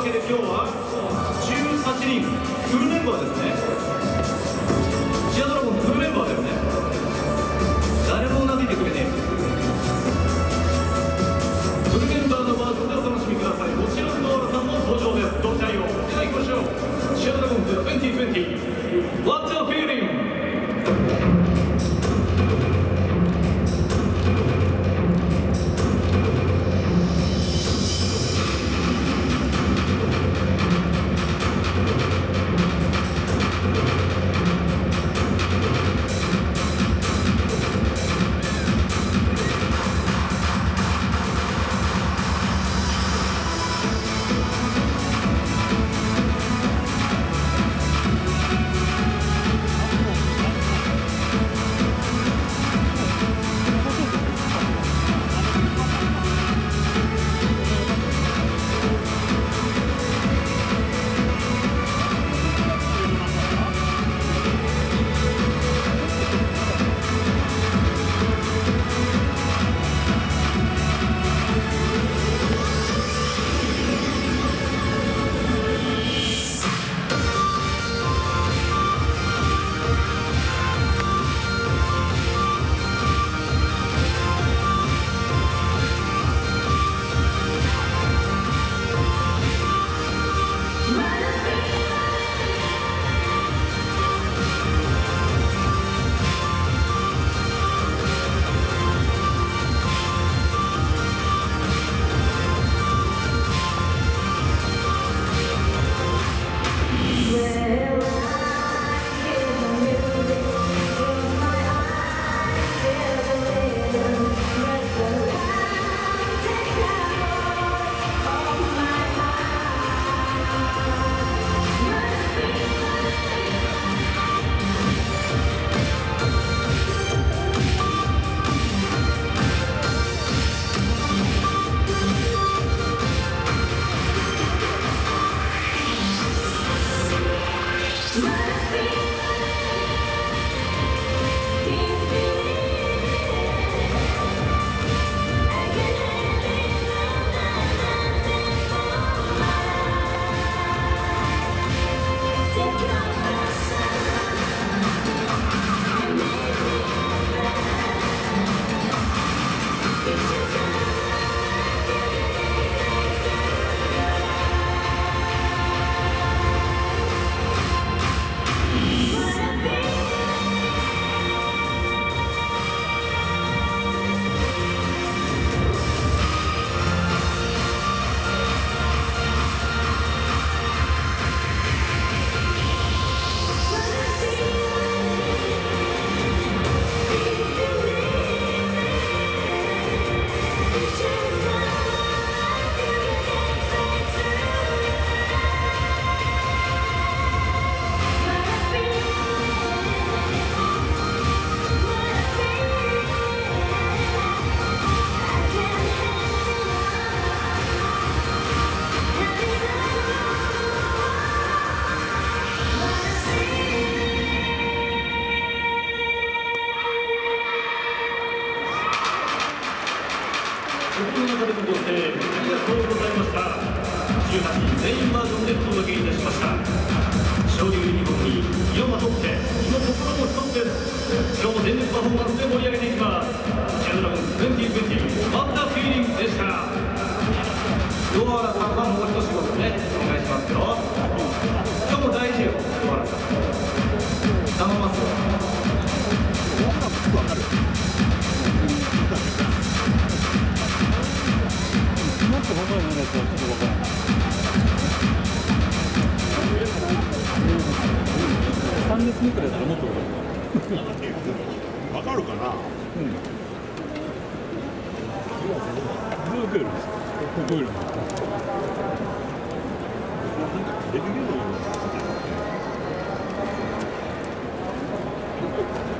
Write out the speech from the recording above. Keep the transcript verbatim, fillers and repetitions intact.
わけで今日はじゅうはちにんフルメンバーですね。チアドラゴンフルメンバーだよね。誰もうなずいてくれねえ。フルメンバーのバージョンでお楽しみください。もちろんノーラさんも登場です。ご期待を。では行きましょう。チアドラゴンズにせんにじゅう What's your feeling? 心の中でのご声援ありがとうございました。じゅうはちにん全員バージョンでお届けいたしました。勝利ユニフォームに色まとってその心も一つです。今日も全力パフォーマンスで盛り上げていきます。チアドラゴンズにせんにじゅうワッターフィーリングでした。ドアラさんはもう一仕事ねお願いしますよ。今日も大事よドアラさん頼みますよ。分かるもっと本当にやつはちょっと分からない。さん列目くらいだったらもっと分かる。分かるかな。うん。どう出るんですか。ここいるの。レビューの。